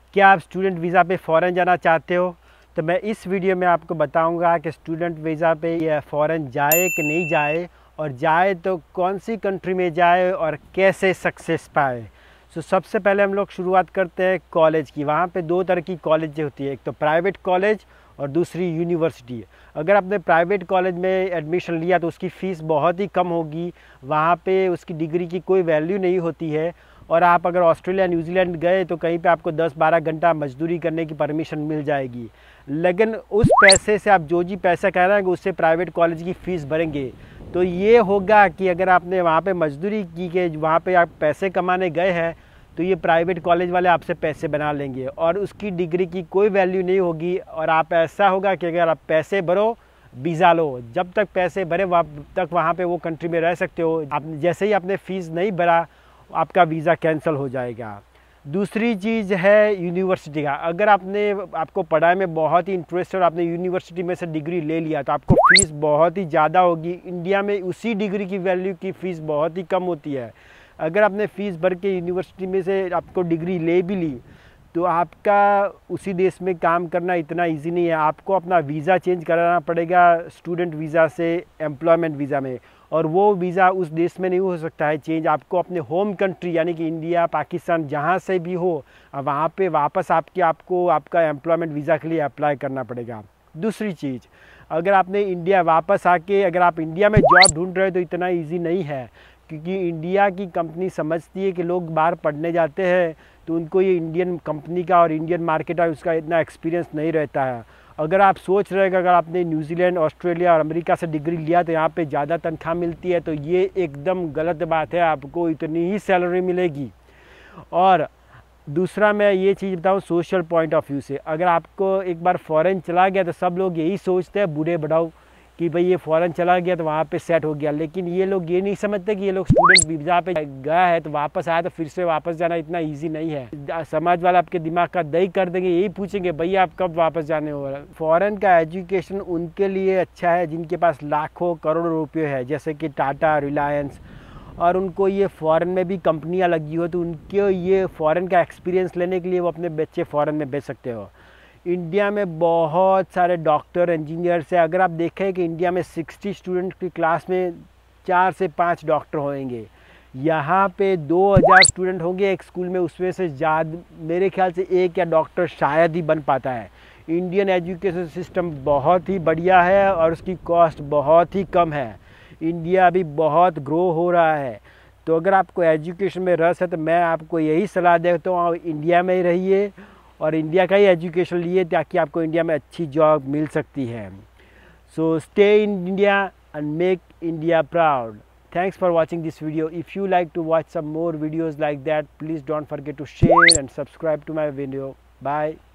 क्या आप student visa पे फ़ॉरेन जाना चाहते हो? तो मैं इस वीडियो में आपको बताऊंगा कि स्टूडेंट वीज़ा पे ये फ़ॉरेन जाए कि नहीं जाए, और जाए तो कौन सी कंट्री में जाए और कैसे सक्सेस पाए। सबसे पहले हम लोग शुरुआत करते हैं कॉलेज की। वहाँ पे दो तरह की कॉलेज होती है, एक तो प्राइवेट कॉलेज और दूसरी यूनिवर्सिटी। अगर आपने प्राइवेट कॉलेज में एडमिशन लिया तो उसकी फ़ीस बहुत ही कम होगी, वहाँ पे उसकी डिग्री की कोई वैल्यू नहीं होती है। और आप अगर ऑस्ट्रेलिया न्यूजीलैंड गए तो कहीं पे आपको 10-12 घंटा मजदूरी करने की परमिशन मिल जाएगी, लेकिन उस पैसे से आप जो जी पैसा कह रहे हैं उससे प्राइवेट कॉलेज की फ़ीस भरेंगे। तो ये होगा कि अगर आपने वहाँ पे मजदूरी की कि वहाँ पे आप पैसे कमाने गए हैं, तो ये प्राइवेट कॉलेज वाले आपसे पैसे बना लेंगे और उसकी डिग्री की कोई वैल्यू नहीं होगी। और आप ऐसा होगा कि अगर आप पैसे भरो, वीज़ा लो, जब तक पैसे भरे वहाँ तक वहाँ पे वो कंट्री में रह सकते हो। आप जैसे ही आपने फ़ीस नहीं भरा, आपका वीज़ा कैंसिल हो जाएगा। दूसरी चीज़ है यूनिवर्सिटी का। अगर आपको पढ़ाई में बहुत ही इंटरेस्ट है और आपने यूनिवर्सिटी में से डिग्री ले लिया तो आपको फ़ीस बहुत ही ज़्यादा होगी। इंडिया में उसी डिग्री की वैल्यू की फ़ीस बहुत ही कम होती है। अगर आपने फ़ीस भर के यूनिवर्सिटी में से आपको डिग्री ले भी ली तो आपका उसी देश में काम करना इतना इजी नहीं है। आपको अपना वीज़ा चेंज कराना पड़ेगा स्टूडेंट वीज़ा से एम्प्लॉयमेंट वीज़ा में, और वो वीज़ा उस देश में नहीं हो सकता है चेंज। आपको अपने होम कंट्री यानी कि इंडिया, पाकिस्तान, जहाँ से भी हो, वहाँ पे वापस आपको आपका एम्प्लॉयमेंट वीज़ा के लिए अप्लाई करना पड़ेगा। दूसरी चीज़, अगर आपने इंडिया वापस आके अगर आप इंडिया में जॉब ढूंढ रहे हो तो इतना ईजी नहीं है, क्योंकि इंडिया की कंपनी समझती है कि लोग बाहर पढ़ने जाते हैं तो उनको ये इंडियन कंपनी का और इंडियन मार्केट है उसका इतना एक्सपीरियंस नहीं रहता है। अगर आप सोच रहे हैं कि अगर आपने न्यूजीलैंड, ऑस्ट्रेलिया और अमेरिका से डिग्री लिया तो यहाँ पे ज़्यादा तनख्वाह मिलती है, तो ये एकदम गलत बात है। आपको इतनी ही सैलरी मिलेगी। और दूसरा मैं ये चीज़ बताऊँ सोशल पॉइंट ऑफ व्यू से, अगर आपको एक बार फ़ॉरेन चला गया तो सब लोग यही सोचते हैं बूढ़े बढ़ाओ कि भाई ये फ़ॉरेन चला गया तो वहाँ पे सेट हो गया, लेकिन ये लोग ये नहीं समझते कि ये लोग स्टूडेंट वीज़ा पे गया है तो वापस आया तो फिर से वापस जाना इतना इजी नहीं है। समाज वाले आपके दिमाग का दही कर देंगे, यही पूछेंगे भैया आप कब वापस जाने हो। फ़ॉरेन का एजुकेशन उनके लिए अच्छा है जिनके पास लाखों करोड़ों रुपये है, जैसे कि टाटा, रिलायंस, और उनको ये फ़ॉरेन में भी कंपनियां लगी हो तो उनके ये फ़ॉरेन का एक्सपीरियंस लेने के लिए वो अपने बच्चे फ़ॉरेन में भेज सकते हो। इंडिया में बहुत सारे डॉक्टर, इंजीनियर्स हैं। अगर आप देखें कि इंडिया में 60 स्टूडेंट की क्लास में 4 से 5 डॉक्टर होंगे, यहाँ पे 2000 स्टूडेंट होंगे एक स्कूल में, उसमें से ज़्यादा मेरे ख्याल से एक या डॉक्टर शायद ही बन पाता है। इंडियन एजुकेशन सिस्टम बहुत ही बढ़िया है और उसकी कॉस्ट बहुत ही कम है। इंडिया अभी बहुत ग्रो हो रहा है, तो अगर आपको एजुकेशन में रस है तो मैं आपको यही सलाह देता हूँ इंडिया में ही रहिए और इंडिया का ही एजुकेशन लिए, ताकि आपको इंडिया में अच्छी जॉब मिल सकती है। So stay in India and make India proud. Thanks for watching this video. If you like to watch some more videos like that, please don't forget to share and subscribe to my video. Bye.